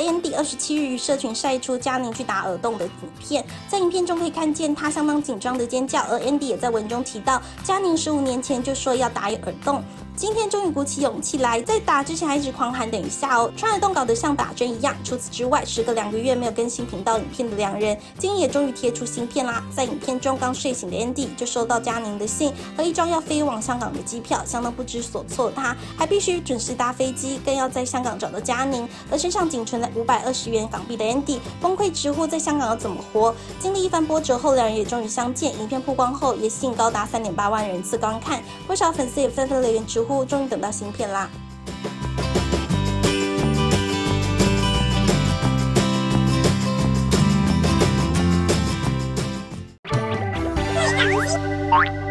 Andy 27日于社群晒出嘉宁去打耳洞的影片，在影片中可以看见他相当紧张的尖叫，而 Andy 也在文中提到，嘉宁15年前就说要打耳洞。今天终于鼓起勇气来，在打之前还一直狂喊等一下哦，穿耳洞搞得像打针一样。除此之外，时隔2个月没有更新频道影片的两人，今天也终于贴出新片啦。在影片中，刚睡醒的 Andy 就收到嘉宁的信和一张要飞往香港的机票，相当不知所措的他，还必须准时搭飞机，更要在香港找到嘉宁。而身上仅存了520元港币的 Andy 崩溃直呼在香港要怎么活。经历一番波折后，两人也终于相见。影片曝光后，也吸引高达3.8万人次观看，不少粉丝也纷纷留言直呼。终于等到新片啦！ 对，